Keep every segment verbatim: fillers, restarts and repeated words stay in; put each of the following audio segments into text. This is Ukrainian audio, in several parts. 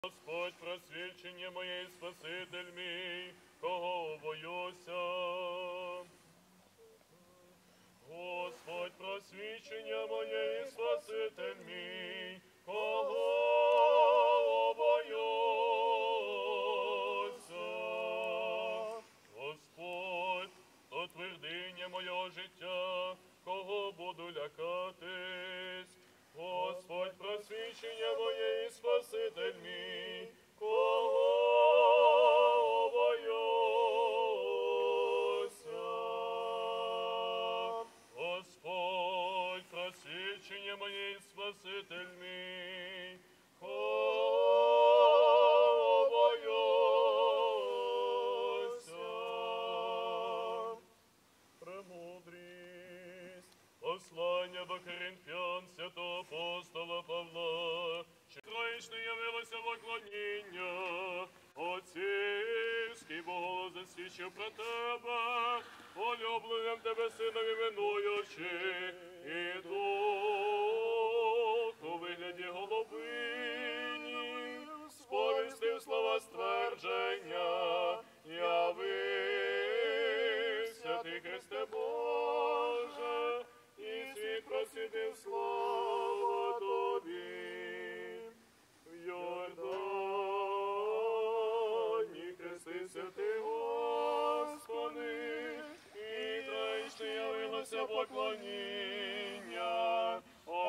Господь, просвічення моє, Спаситель мій, кого боюся. Господь, просвічення моє, Спаситель мій, кого боюся. Господь, то твердиня мого життя, кого буду лякатись. Господь, просвічення моє, Спаситель мій, кого боюся. Господь, просвічення моє, Спаситель мій, кого боюся. Премудрість. Послання до Коринфян святого апостола Павла. Троїчне явилося поклоніння. Отцівський Бог засвідчив про тебе, полюбленим тебе сином іменуючи, і дух у вигляді голубині сповістив слова ствердження. Явився ти, Христе Боже, і світ просвітив слово тобі. В Йордані хрестився ти, Господи, і троїчне явилося поклоніння.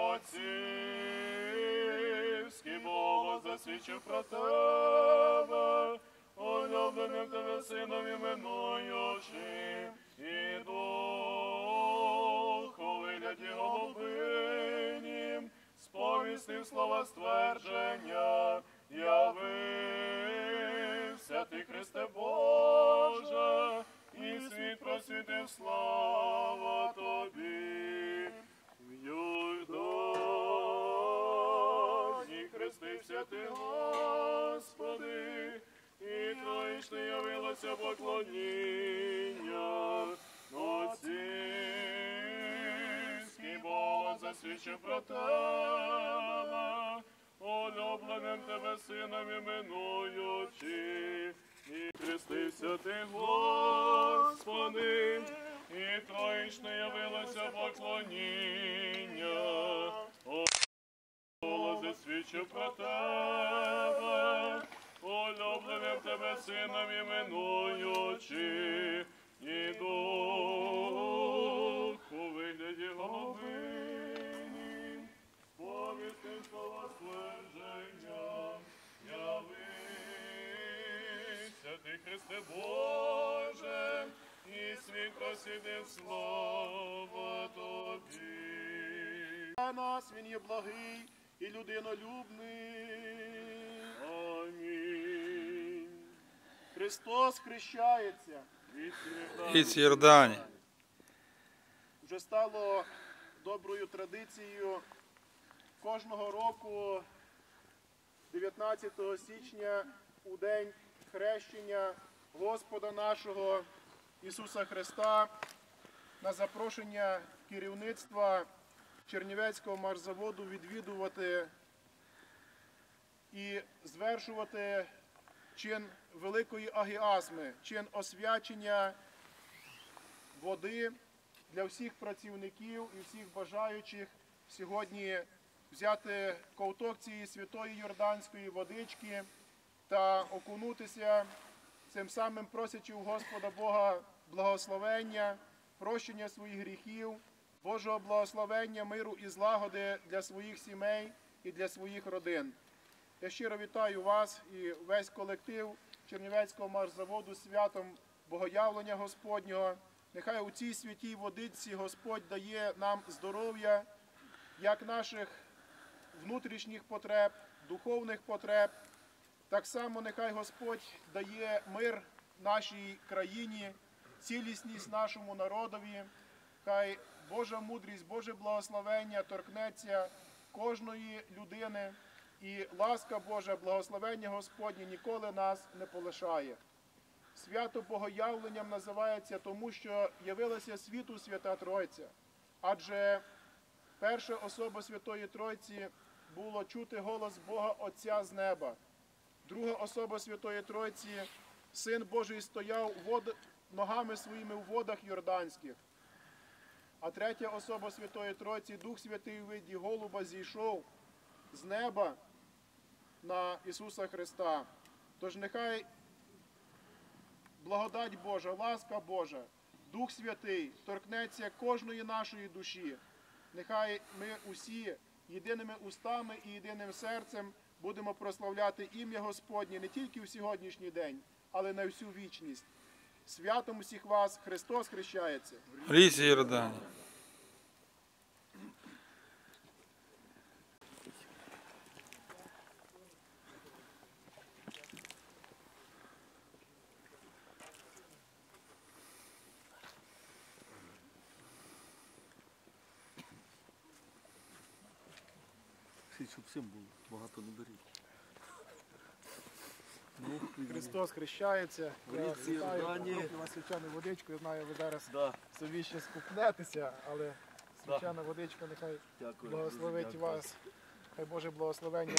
Отцівський Бог засвідчив про тебе, улюбленим тебе сином іменуючи, і дух у вигляді голубинім сповістив слова ствердження. Явився ти, Христе Боже, і світ просвітив, слава тобі. В Йордані хрестився ти, Господи, і троїчне явилося поклоніння. Отцівський Бог засвідчив про тебе, улюбленим тебе сином іменуючи, і хрестився ти, Господи, і троїчне явилося поклоніння. Бог засвідчив про тебе, улюбленим тебе сином іменуючи, і дух у вигляді голубині сповістив слова ствердження. Явився ти, Христе Боже, і світ просвітив, слава тобі. На нас він є благий і людинолюбний. Амінь. Христос хрещається. Із Йордані. Вже стало доброю традицією кожного року дев'ятнадцятого січня у день хрещення Господа нашого Ісуса Христа на запрошення керівництва Чернівецького марзаводу відвідувати і звершувати чин великої агіазми, чин освячення води для всіх працівників і всіх бажаючих сьогодні взяти ковток цієї святої йорданської водички та окунутися, цим самим просячи у Господа Бога благословення, прощення своїх гріхів, Божого благословення, миру і злагоди для своїх сімей і для своїх родин. Я щиро вітаю вас і весь колектив Чернівецького марзаводу святом Богоявлення Господнього. Нехай у цій святій водичці Господь дає нам здоров'я, як наших внутрішніх потреб, духовних потреб. Так само нехай Господь дає мир нашій країні, цілісність нашому народові. Хай Божа мудрість, Боже благословення торкнеться кожної людини. І ласка Божа, благословення Господнє ніколи нас не полишає. Свято Богоявленням називається тому, що явилася світу Свята Тройця. Адже перша особа Святої Тройці було чути голос Бога Отця з неба. Друга особа Святої Тройці, Син Божий стояв вод... ногами своїми в водах Йорданських. А третя особа Святої Тройці, Дух Святий у виді голуба зійшов з неба на Ісуса Христа. Тож нехай благодать Божа, ласка Божа, Дух Святий торкнеться кожної нашої душі. Нехай ми усі єдиними устами і єдиним серцем будемо прославляти ім'я Господнє не тільки в сьогоднішній день, але на всю вічність. Святом усіх вас Христос хрещається. В ріці Йордані. Щоб всім було, багато не беріть. Христос хрещається. Я В річці вітаю, Йордані. покроплю вас свяченою водичкою. Знаю, ви зараз Да. собі ще скупнетеся, але свячена водичка нехай Дякую. благословить дуже дякую. вас. Хай Боже благословення.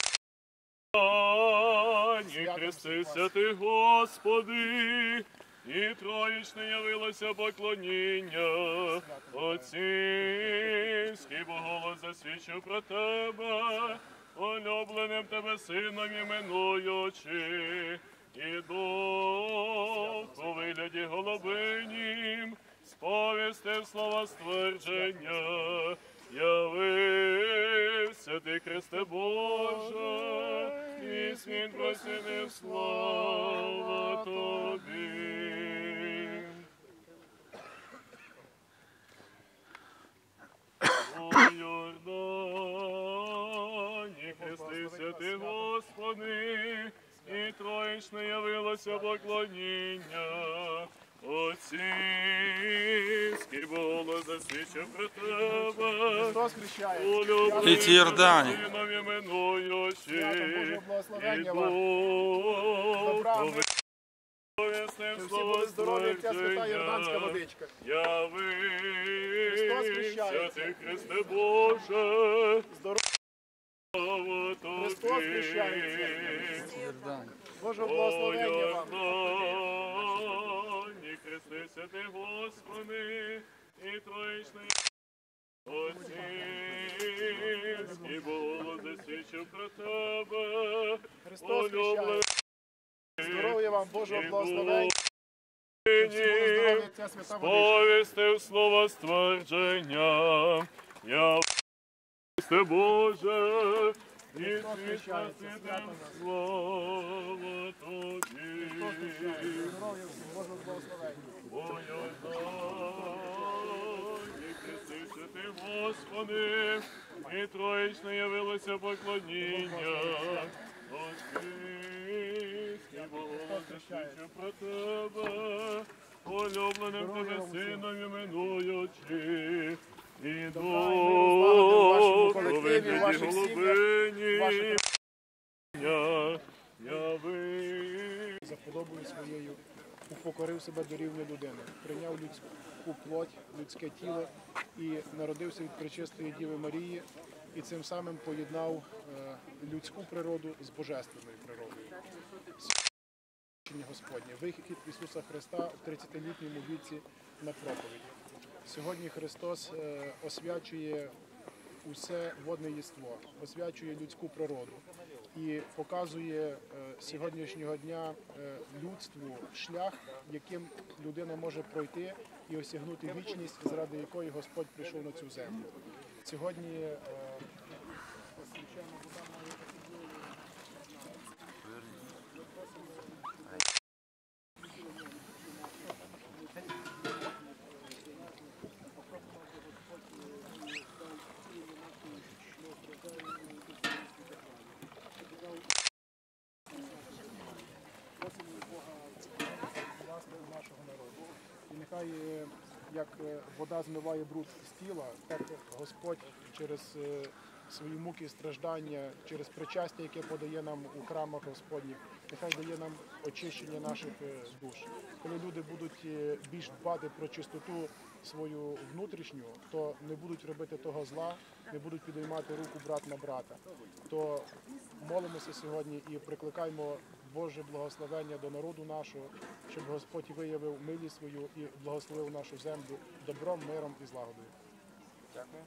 Ні, хрестися ти, Господи, і троїчне явилося поклоніння. Отцівський Боголос засвідчив про тебе, улюбленим тебе сином іменуючи, і дух у вигляді голубинім сповістив слова ствердження. Явився ти, Христе Боже, і світ просинив, слава тобі. У Йордані хрестився ти, Господи, і троїчне явилося поклоніння. Отцівський голос засвідчив про тебе, Христос хрещається. улюбленим Ріці Йордані. сином іменуючи, Свято Божого благословення і вам. Добра, дух ми- повіснив Щоб всі слово були здорові, як ця свята Йорданська ствердження. водичка. Явився хрещається. ти, Христе Боже, Здорово. слава Христос тобі. хрещається. Йордані. Божого благословення вам. Ні, хрестися ти, Господи, і троїчний Отцівський голос засвідчив про тебе, Христос улюблений хрещається. Здоров'я вам, Божого і благословення. Щоб всі були здорові, як ця свята водичка. повістив слово ствердження. Я Христе Боже, і Христос світ хрещається. наситив, Свято вас. слава тобі. Христос хрещається. Здоров'я всім, Божого благословення. Ой, ой, ой, і хрестився ти, Господи, і троїчне явилося поклоніння. Отцівський Богом засвідчив про тебе, улюбленим тебе сином іменуючи, і Добра і миру, злагоди в вашому дух у колективі, в вигляді ваших сім'ях, голубині. ваших Яви. за подобою своєю упокорив себе до рівня людини, прийняв людську плоть, людське тіло і народився від пречистої Діви Марії, і цим самим поєднав е, людську природу з божественною природою. Священня Господнє, вихід Ісуса Христа в тридцятилітньому віці на проповіді. Сьогодні Христос е, освячує усе водне єство, освячує людську природу і показує е, сьогоднішнього дня е, людству шлях, яким людина може пройти і осягнути вічність, заради якої Господь прийшов на цю землю. Сьогодні е, священна вода має нашого народу. І нехай, е, як е, вода змиває бруд з тіла, так Господь через е, свої муки і страждання, через причастя, яке подає нам у храмах Господніх, нехай дає нам очищення наших е, душ. Коли люди будуть е, більш дбати про чистоту свою внутрішню, то не будуть робити того зла, не будуть підіймати руку брат на брата. То молимося сьогодні і прикликаємо Боже благословення до народу нашого, щоб Господь виявив милість свою і благословив нашу землю добром, миром і злагодою. Дякую.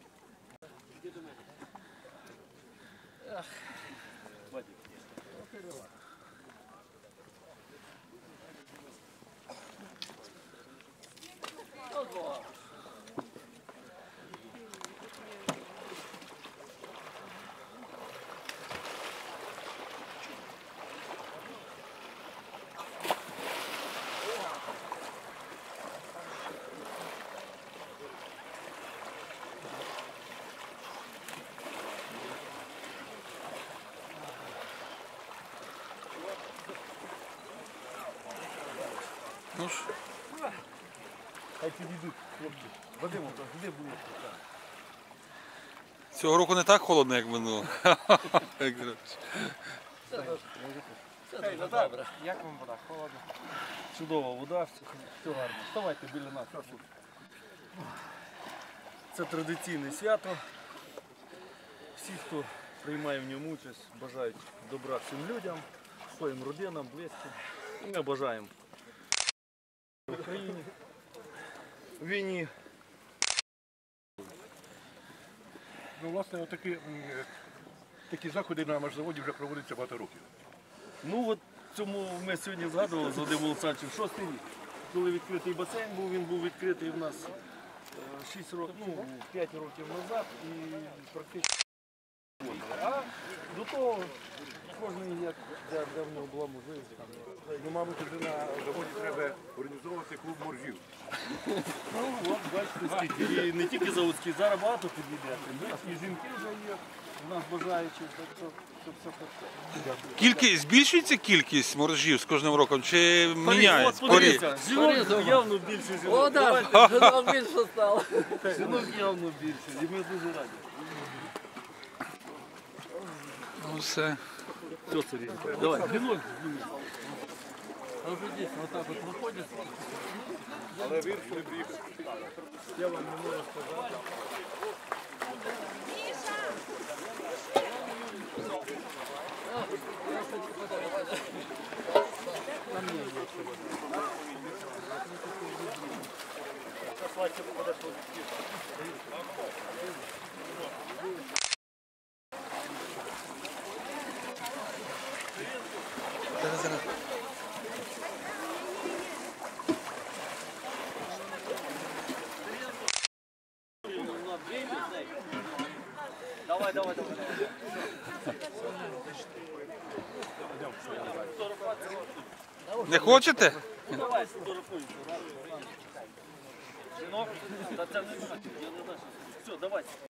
Ну ж, Хай підійдуть, хлопці. Вадимо, де було? цього року не так холодно, як минуло. Як кажуть. Як вам вода? Холодно? Чудова вода, все, все гарно. Вставайте біля нас. Це традиційне свято. Всі, хто приймає в ньому участь, бажають добра всім людям, своїм родинам, близьким. І ми бажаємо в Україні, в війні. Ну, власне, отакі, м, такі заходи на машзаводі вже проводяться багато років. Ну от цьому ми сьогодні згадували з Вадимом Олександровичем шостий рік. Коли відкритий басейн був, він був відкритий в нас шість років, ну, п'ять років назад і практично. А до того кожен як де, де в нього була можливість. Там. Ну, мабуть, вже на заводі треба організовувати клуб моржів. Ну, от бачите, скільки. І не тільки заводські, зараз багато підійде. І жінки вже є, у нас бажаючі, так що щоб все так. Кількість, збільшується кількість моржів з кожним роком чи От міняється? Порі- подивіться, жінок явно більше жінок. О, Давайте, так, жінок більше стало. жінок явно більше, і ми дуже раді. Ну, все. Все, Сергій, давай, жінок. А вже дійсно, отак от виходять. Але вирішили приїхати. Я вам не можу сказати. Давай, давай, давай. Не хочете? Давай, сфотографуйся. Жінок, та це не значить, я не знаю. Все, давай.